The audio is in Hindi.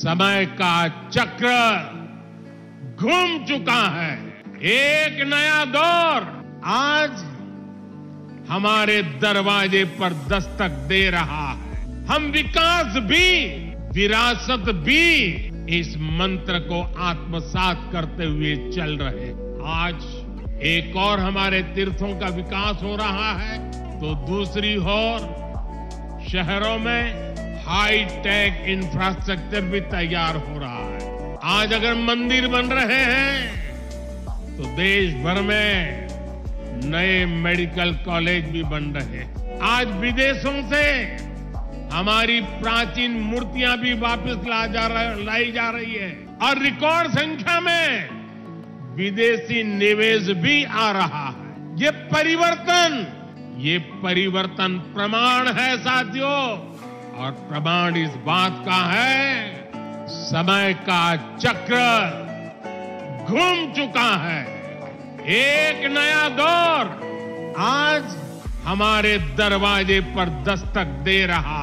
समय का चक्र घूम चुका है। एक नया दौर आज हमारे दरवाजे पर दस्तक दे रहा है। हम विकास भी, विरासत भी इस मंत्र को आत्मसात करते हुए चल रहे हैं। आज एक और हमारे तीर्थों का विकास हो रहा है, तो दूसरी ओर शहरों में हाई टेक इंफ्रास्ट्रक्चर भी तैयार हो रहा है। आज अगर मंदिर बन रहे हैं तो देश भर में नए मेडिकल कॉलेज भी बन रहे हैं। आज विदेशों से हमारी प्राचीन मूर्तियां भी वापस लाई जा रही है और रिकॉर्ड संख्या में विदेशी निवेश भी आ रहा है। ये परिवर्तन प्रमाण है साथियों, और प्रमाण इस बात का है समय का चक्र घूम चुका है। एक नया दौर आज हमारे दरवाजे पर दस्तक दे रहा